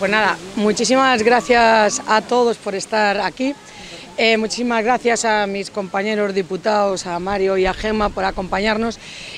Pues nada, muchísimas gracias a todos por estar aquí. Muchísimas gracias a mis compañeros diputados, a Mario y a Gemma por acompañarnos.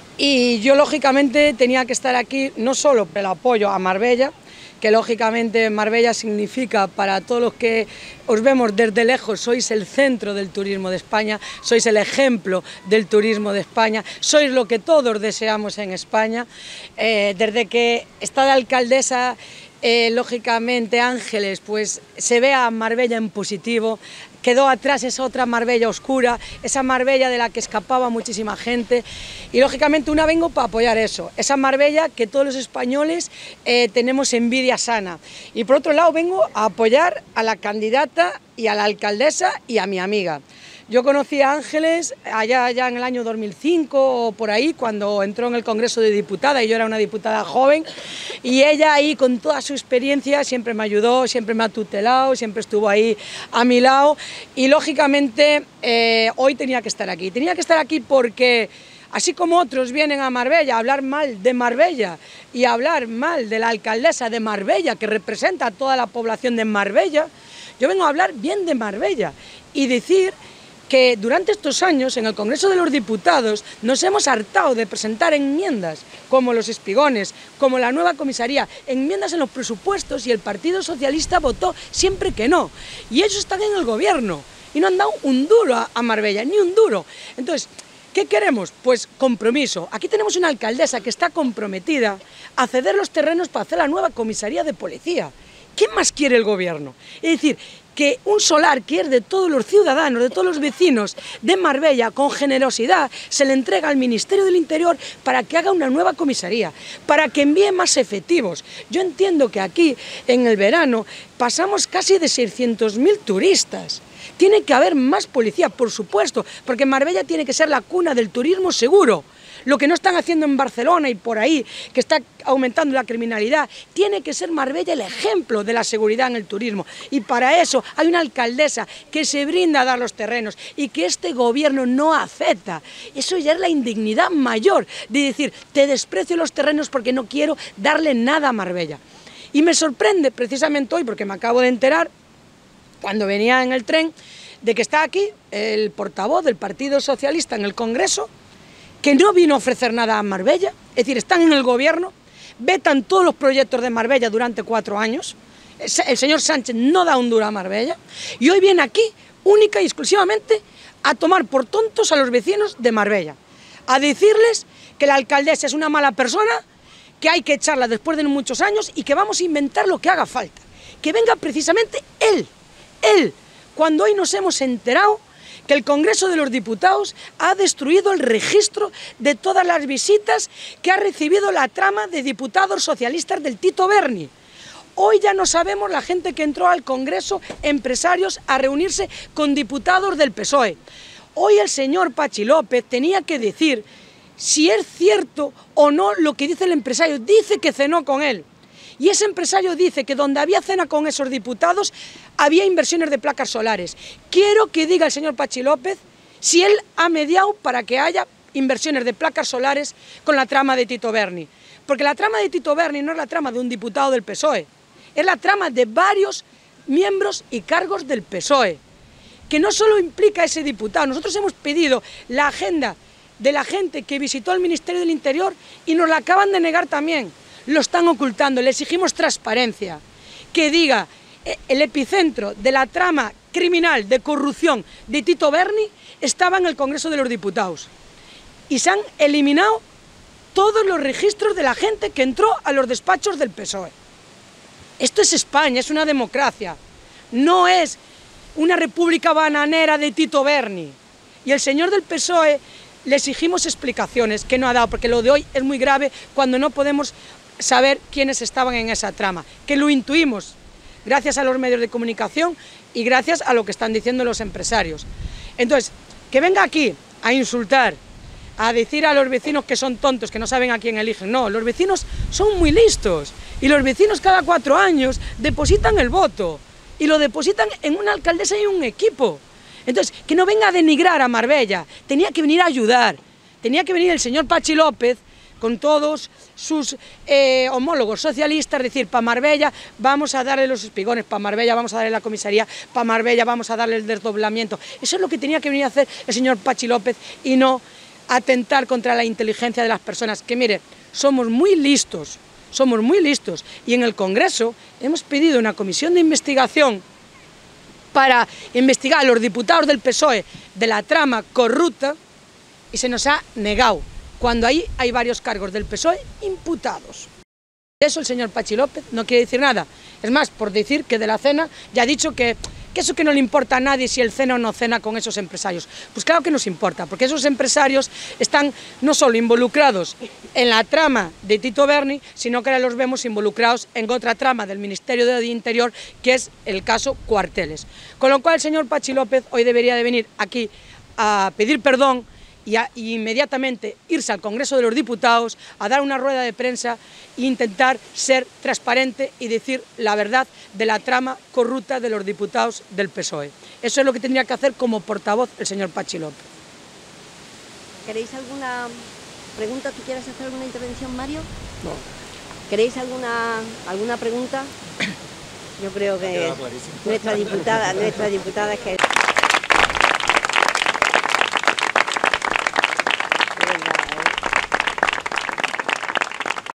Y yo lógicamente tenía que estar aquí no solo por el apoyo a Marbella, que lógicamente Marbella significa para todos los que os vemos desde lejos, sois el centro del turismo de España, sois el ejemplo del turismo de España, sois lo que todos deseamos en España. Desde que está de alcaldesa, lógicamente Ángeles, pues se ve a Marbella en positivo. Quedó atrás esa otra Marbella oscura, esa Marbella de la que escapaba muchísima gente y lógicamente una vengo para apoyar eso, esa Marbella que todos los españoles tenemos envidia sana. Y por otro lado vengo a apoyar a la candidata y a la alcaldesa y a mi amiga. Yo conocí a Ángeles allá en el año 2005 o por ahí, cuando entró en el Congreso de Diputada y yo era una diputada joven, y ella ahí con toda su experiencia siempre me ayudó, siempre me ha tutelado, siempre estuvo ahí a mi lado y lógicamente hoy tenía que estar aquí porque así como otros vienen a Marbella a hablar mal de Marbella y a hablar mal de la alcaldesa de Marbella que representa a toda la población de Marbella, yo vengo a hablar bien de Marbella y decir que durante estos años en el Congreso de los Diputados nos hemos hartado de presentar enmiendas como los espigones, como la nueva comisaría, enmiendas en los presupuestos y el Partido Socialista votó siempre que no. Y ellos están en el gobierno y no han dado un duro a Marbella, ni un duro. Entonces, ¿qué queremos? Pues compromiso. Aquí tenemos una alcaldesa que está comprometida a ceder los terrenos para hacer la nueva comisaría de policía. ¿Qué más quiere el gobierno? Es decir, que un solar que es de todos los ciudadanos, de todos los vecinos de Marbella, con generosidad, se le entrega al Ministerio del Interior para que haga una nueva comisaría, para que envíe más efectivos. Yo entiendo que aquí, en el verano, pasamos casi de 600.000 turistas. Tiene que haber más policía, por supuesto, porque Marbella tiene que ser la cuna del turismo seguro. Lo que no están haciendo en Barcelona y por ahí, que está aumentando la criminalidad, tiene que ser Marbella el ejemplo de la seguridad en el turismo. Y para eso hay una alcaldesa que se brinda a dar los terrenos y que este gobierno no acepta. Eso ya es la indignidad mayor de decir, te desprecio los terrenos porque no quiero darle nada a Marbella. Y me sorprende precisamente hoy, porque me acabo de enterar, cuando venía en el tren, de que está aquí el portavoz del Partido Socialista en el Congreso, que no vino a ofrecer nada a Marbella, es decir, están en el gobierno, vetan todos los proyectos de Marbella durante 4 años, el señor Sánchez no da un duro a Marbella, y hoy viene aquí única y exclusivamente a tomar por tontos a los vecinos de Marbella, a decirles que la alcaldesa es una mala persona, que hay que echarla después de muchos años y que vamos a inventar lo que haga falta, que venga precisamente él, cuando hoy nos hemos enterado que el Congreso de los Diputados ha destruido el registro de todas las visitas que ha recibido la trama de diputados socialistas del Tito Berni. Hoy ya no sabemos la gente que entró al Congreso, empresarios, a reunirse con diputados del PSOE. Hoy el señor Pachi López tenía que decir si es cierto o no lo que dice el empresario. Dice que cenó con él. Y ese empresario dice que donde había cena con esos diputados había inversiones de placas solares. Quiero que diga el señor Pachi López si él ha mediado para que haya inversiones de placas solares con la trama de Tito Berni. Porque la trama de Tito Berni no es la trama de un diputado del PSOE, es la trama de varios miembros y cargos del PSOE, que no solo implica a ese diputado. Nosotros hemos pedido la agenda de la gente que visitó el Ministerio del Interior y nos la acaban de negar también. Lo están ocultando, le exigimos transparencia, que diga el epicentro de la trama criminal de corrupción de Tito Berni estaba en el Congreso de los Diputados y se han eliminado todos los registros de la gente que entró a los despachos del PSOE. Esto es España, es una democracia, no es una república bananera de Tito Berni. Y el señor del PSOE le exigimos explicaciones que no ha dado, porque lo de hoy es muy grave cuando no podemos saber quiénes estaban en esa trama, que lo intuimos gracias a los medios de comunicación y gracias a lo que están diciendo los empresarios. Entonces, que venga aquí a insultar, a decir a los vecinos que son tontos, que no saben a quién eligen. No, los vecinos son muy listos y los vecinos cada 4 años depositan el voto y lo depositan en una alcaldesa y un equipo. Entonces, que no venga a denigrar a Marbella, tenía que venir a ayudar, tenía que venir el señor Pachi López con todos sus homólogos socialistas, decir, para Marbella vamos a darle los espigones, para Marbella vamos a darle la comisaría, para Marbella vamos a darle el desdoblamiento. Eso es lo que tenía que venir a hacer el señor Pachi López y no atentar contra la inteligencia de las personas, que mire, somos muy listos y en el Congreso hemos pedido una comisión de investigación para investigar a los diputados del PSOE de la trama corrupta y se nos ha negado, cuando ahí hay varios cargos del PSOE imputados. De eso el señor Pachi López no quiere decir nada, es más, por decir que de la cena ya ha dicho que eso que no le importa a nadie si él cena o no cena con esos empresarios. Pues claro que nos importa, porque esos empresarios están no solo involucrados en la trama de Tito Berni, sino que ahora los vemos involucrados en otra trama del Ministerio de Interior, que es el caso Cuarteles. Con lo cual el señor Pachi López hoy debería de venir aquí a pedir perdón y inmediatamente irse al Congreso de los Diputados a dar una rueda de prensa e intentar ser transparente y decir la verdad de la trama corrupta de los diputados del PSOE. Eso es lo que tendría que hacer como portavoz el señor Pachi López. ¿Queréis alguna pregunta? ¿Tú quieres hacer alguna intervención, Mario? No. ¿Queréis alguna pregunta? Yo creo que nuestra diputada es que...